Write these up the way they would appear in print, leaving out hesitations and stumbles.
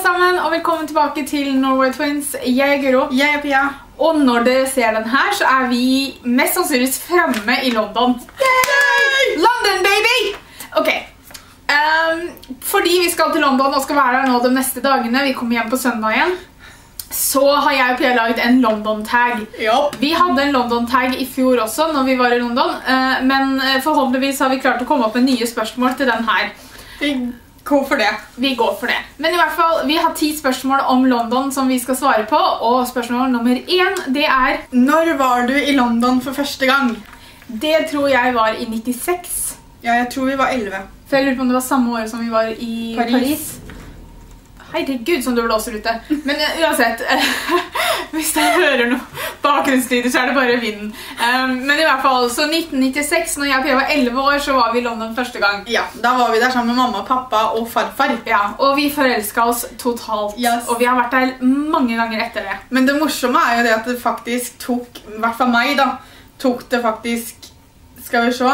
sammen, og velkommen tilbake til Norway Twins. Jeg er Guro. Jeg er Pia. Og når dere ser den her, så er vi mest sannsynligvis fremme i London. Yay! London, baby! Ok. Fordi vi skal til London og skal være der nå de neste dagene, vi kommer hjem på søndagen, så har jeg og Pia laget en London-tag. Vi hadde en London-tag i fjor også, når vi var i London, men forhåpentligvis har vi klart å komme opp med nye spørsmål til den her. Vi går for det. Vi går for det. Men i hvert fall, vi har 10 spørsmål om London som vi skal svare på, og spørsmål nummer 1, det er: Når var du i London for første gang? Det tror jeg var i 96. Ja, jeg tror vi var 11. For jeg lurer på om det var samme år som vi var i Paris. Herregud, som du blåser ute. Men uansett, hvis jeg hører noe bakgrunnslyder, så er det bare vinden. Men i hvert fall, så 1996, når jeg og Pia var 11 år, så var vi i London første gang. Ja, da var vi der sammen med mamma, pappa og farfar. Ja, og vi forelsket oss totalt. Yes. Og vi har vært der mange ganger etter det. Men det morsomme er jo det at det faktisk tok, i hvert fall meg da, tok det faktisk, skal vi se,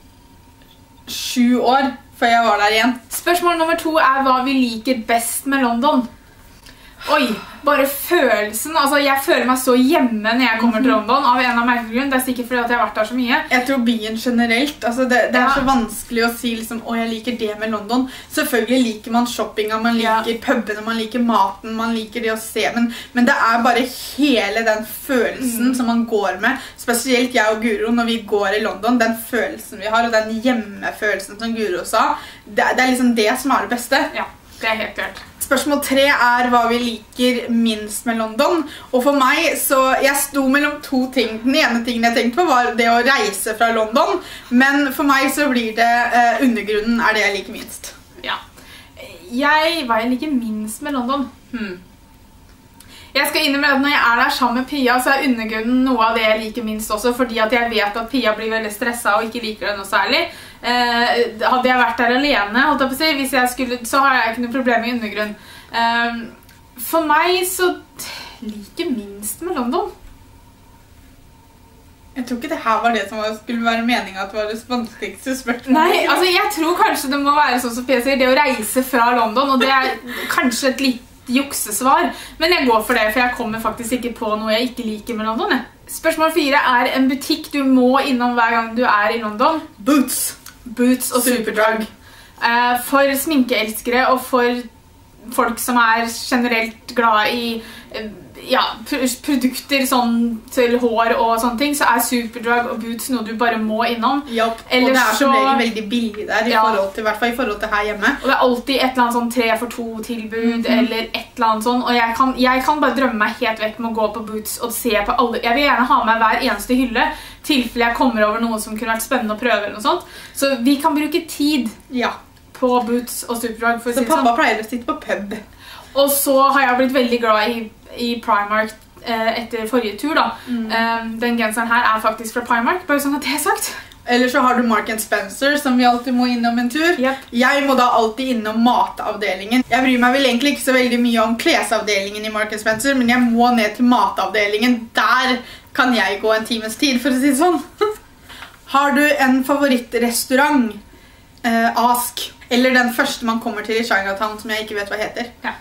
7 år før jeg var der igjen. Spørsmål nummer 2 er hva vi liker best med London. Oi, bare følelsen. Altså, jeg føler meg så hjemme når jeg kommer til London, av en av merkegrunn. Det er sikkert fordi at jeg har vært der så mye. Jeg tror byen generelt, altså det er så vanskelig å si liksom, å, jeg liker det med London. Selvfølgelig liker man shoppinga, man liker pubene, man liker maten, man liker det å se, men det er bare hele den følelsen som man går med, spesielt jeg og Guro når vi går i London, den følelsen vi har, og den hjemmefølelsen som Guro sa, det er liksom det som er det beste. Ja, det er helt klart. Spørsmål 3 er hva vi liker minst med London, og for meg så jeg sto mellom 2 ting. Den ene tingen jeg tenkte på var det å reise fra London, men for meg så blir det undergrunnen er det jeg liker minst. Ja. Hva jeg liker minst med London? Jeg skal innrømme at når jeg er der sammen med Pia, så er undergrunnen noe av det jeg liker minst også, fordi at jeg vet at Pia blir veldig stresset og ikke liker det noe særlig. Hadde jeg vært der alene, holdt jeg på å si, hvis jeg skulle, så har jeg ikke noe problem med undergrunn. For meg så liker minst med London. Jeg tror ikke det her var det som skulle være meningen at det var det vanskeligste spørsmålet. Nei, altså jeg tror kanskje det må være sånn som Pia sier, det å reise fra London, og det er kanskje et litt juksesvar, men jeg går for det, for jeg kommer faktisk ikke på noe jeg ikke liker med London. Spørsmål 4 er en butikk du må innom hver gang du er i London. Boots. Boots og Superdrug. For sminkeelskere og for folk som er generelt glad i produkter sånn til hår og sånne ting, så er Superdrug og Boots noe du bare må innom. Ja, og det er som regel veldig billig der, i hvert fall i forhold til her hjemme. Og det er alltid et eller annet sånn 3 for 2 tilbud, eller et eller annet sånn, og jeg kan bare drømme meg helt vekk med å gå på Boots og se på alle. Jeg vil gjerne ha med hver eneste hylle, tilfelle jeg kommer over noe som kunne vært spennende å prøve eller noe sånt. Så vi kan bruke tid på Boots og Superdrug, for å si det sånn. Så pappa pleier å sitte på pub. Og så har jeg blitt veldig glad i Primark etter forrige tur da. Den genseren her er faktisk fra Primark, bare sånn at det er sagt. Eller så har du Mark & Spencer, som vi alltid må innom en tur. Jeg må da alltid innom matavdelingen. Jeg bryr meg vel egentlig ikke så veldig mye om klesavdelingen i Mark & Spencer, men jeg må ned til matavdelingen. Der kan jeg gå en times tid, for å si det sånn. Har du en favorittrestaurant? Ask. Eller den første man kommer til i Chinatown, som jeg ikke vet hva heter. Ja.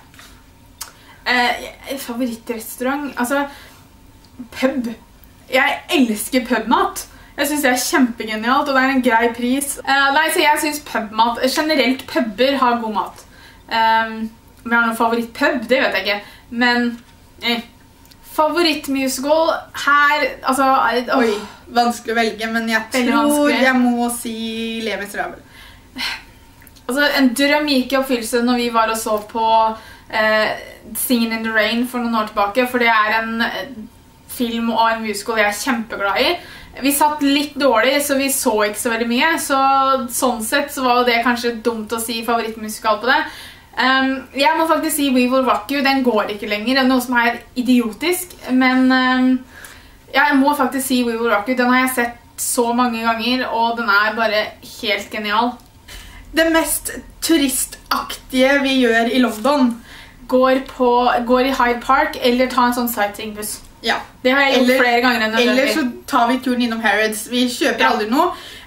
Favorittrestaurant, altså pub. Jeg elsker pubmat. Jeg synes det er kjempegenialt, og det er en grei pris. Nei, så jeg synes pubmat, generelt puber har god mat. Om jeg har noen favorittpub, det vet jeg ikke. Men favorittmusical her, altså Oi, vanskelig å velge, men jeg tror jeg må si Les Miserables. Altså, en drøm gikk i oppfyllelse når vi var og så på Singin' in the Rain for noen år tilbake, for det er en film og en musical jeg er kjempeglad i. Vi satt litt dårlig, så vi så ikke så veldig mye, så sånn sett så var det kanskje dumt å si favorittmusikal på det. Jeg må faktisk si We Will Rock You, den går ikke lenger, det er noe som er idiotisk, men jeg må faktisk si We Will Rock You, den har jeg sett så mange ganger, og den er bare helt genial. Det mest turistaktige vi gjør i London går i Hyde Park eller ta en sånn sightseeingbuss. Ja. Det har jeg gjort flere ganger enn Eller så tar vi turen innom Harrods. Vi kjøper aldri noe.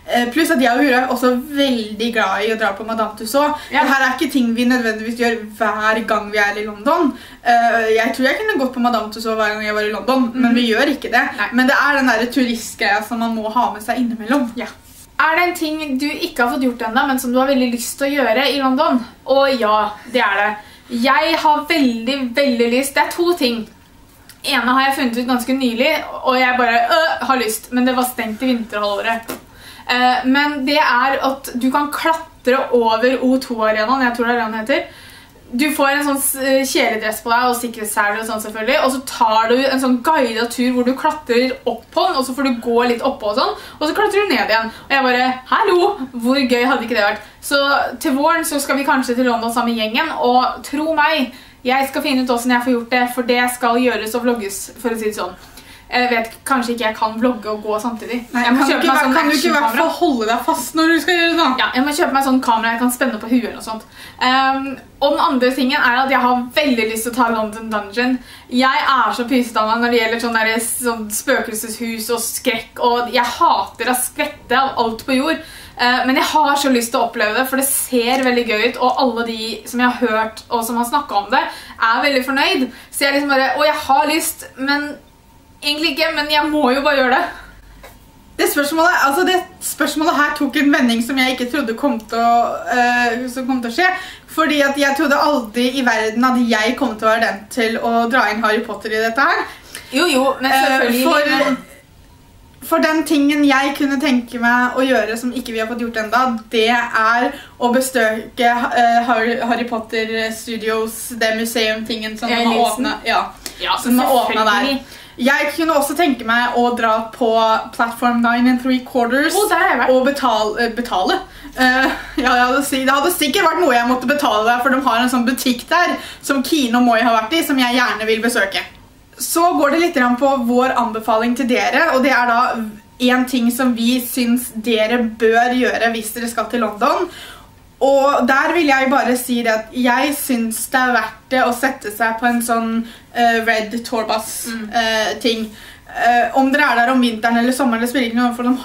Pluss at jeg og Hura er også veldig glad i å dra på Madame Tussauds. Dette er ikke ting vi nødvendigvis gjør hver gang vi er i London. Jeg tror jeg kunne gått på Madame Tussauds hver gang jeg var i London, men vi gjør ikke det. Men det er den der turistgreia som man må ha med seg innimellom. Er det en ting du ikke har fått gjort enda, men som du har veldig lyst til å gjøre i London? Og ja, det er det. Jeg har veldig, veldig lyst. Det er 2 ting. Ene har jeg funnet ut ganske nylig, og jeg bare har lyst, men det var stengt i vinterhalvåret. Men det er at du kan klatre over O2-arenaen, jeg tror det er det den heter. Du får en sånn kjeledress på deg og sikkerhetsseler og sånn selvfølgelig, og så tar du en sånn guidet tur hvor du klatrer opp på den, og så får du gå litt oppå og sånn, og så klatrer du ned igjen. Og jeg bare, hallo, hvor gøy hadde ikke det vært? Så til våren så skal vi kanskje til London sammen med gjengen, og tro meg, jeg skal finne ut hvordan jeg får gjort det, for det skal gjøres og vlogges, for å si det sånn. Jeg vet kanskje ikke jeg kan vlogge og gå samtidig. Kan du ikke i hvert fall holde deg fast når du skal gjøre det da? Ja, jeg må kjøpe meg sånn kamera jeg kan spenne på huet eller noe sånt. Og den andre tingen er at jeg har veldig lyst til å ta London Dungeon. Jeg er så pyset av meg når det gjelder sånn spøkelseshus og skrekk, og jeg hater å skvette av alt på jord. Men jeg har så lyst til å oppleve det, for det ser veldig gøy ut, og alle de som jeg har hørt og som har snakket om det, er veldig fornøyd. Så jeg liksom bare, jeg har lyst, men egentlig ikke, men jeg må jo bare gjøre det. Det spørsmålet her tok en vending som jeg ikke trodde kom til å skje. Fordi at jeg trodde aldri i verden at jeg kom til å være den til å dra inn Harry Potter i dette her. Jo, men selvfølgelig. For den tingen jeg kunne tenke meg å gjøre som ikke vi har fått gjort enda, det er å besøke Harry Potter Studios, det museum-tingen som de har åpnet. Ja, som de har åpnet der. Jeg kunne også tenke meg å dra på Platform 9 3/4 og betale. Det hadde sikkert vært noe jeg måtte betale der, for de har en sånn butikk der som Kino Moi har vært i, som jeg gjerne vil besøke. Så går det litt på vår anbefaling til dere, og det er da en ting som vi synes dere bør gjøre hvis dere skal til London. Og der vil jeg bare si det at jeg synes det er verdt det å sette seg på en sånn Red Tourbus-ting. Om dere er der om vinteren eller sommeren, det spiller ikke noe, for de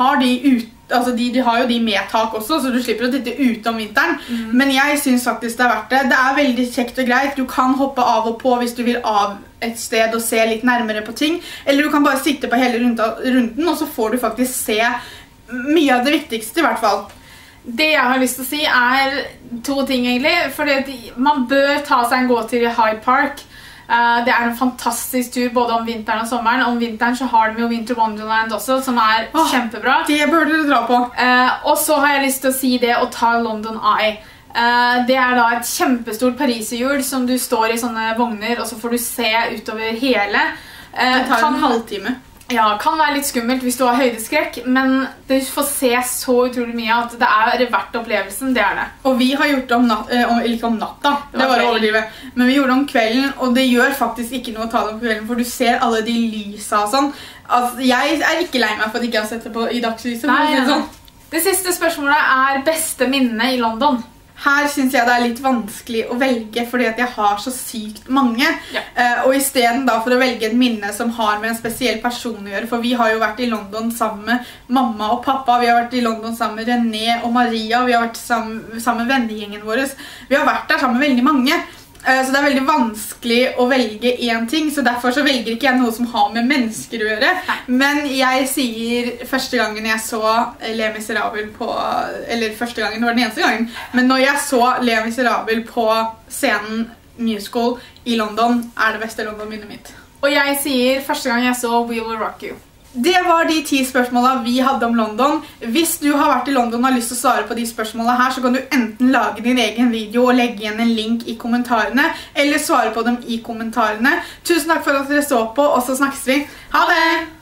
har jo de med tak også, så du slipper å titte ut om vinteren. Men jeg synes faktisk det er verdt det. Det er veldig kjekt og greit. Du kan hoppe av og på hvis du vil av et sted og se litt nærmere på ting. Eller du kan bare sitte på hele runden, og så får du faktisk se mye av det viktigste i hvert fall. Det jeg har lyst til å si er 2 ting egentlig, fordi man bør ta seg en gåtur i Hyde Park. Det er en fantastisk tur både om vinteren og sommeren. Om vinteren så har de jo Winter Wonderland også, som er kjempebra. Det bør dere dra på. Og så har jeg lyst til å si det å ta London Eye. Det er da et kjempestort pariserhjul som du står i sånne vogner, og så får du se utover hele. Det tar en halvtime. Ja, kan være litt skummelt hvis du har høydeskrekk, men du får se så utrolig mye at det er verdt opplevelsen, det er det. Og vi har gjort det ikke om natta, det var å overdrive, men vi gjorde det om kvelden, og det gjør faktisk ikke noe å ta det om kvelden, for du ser alle de lysa og sånn. Altså, jeg er ikke lei meg for at jeg ikke har sett det i dagslyset. Det siste spørsmålet er beste minne i London. Her synes jeg det er litt vanskelig å velge, fordi at jeg har så sykt mange. Og i stedet da for å velge et minne som har med en spesiell person å gjøre, for vi har jo vært i London sammen med mamma og pappa, vi har vært i London sammen med René og Maria, vi har vært sammen med vennegjengen vår. Vi har vært der sammen med veldig mange. Så det er veldig vanskelig å velge en ting, så derfor så velger ikke jeg noe som har med mennesker å gjøre. Men jeg sier første gangen jeg så Les Miserables på, eller første gangen, det var den eneste gangen, men når jeg så Les Miserables på scenen musical i London, er det beste London-minnet mitt. Og jeg sier første gang jeg så We Will Rock You. Det var de 10 spørsmålene vi hadde om London. Hvis du har vært i London og har lyst til å svare på de spørsmålene her, så kan du enten lage din egen video og legge igjen en link i kommentarene, eller svare på dem i kommentarene. Tusen takk for at dere så på, og så snakkes vi. Ha det!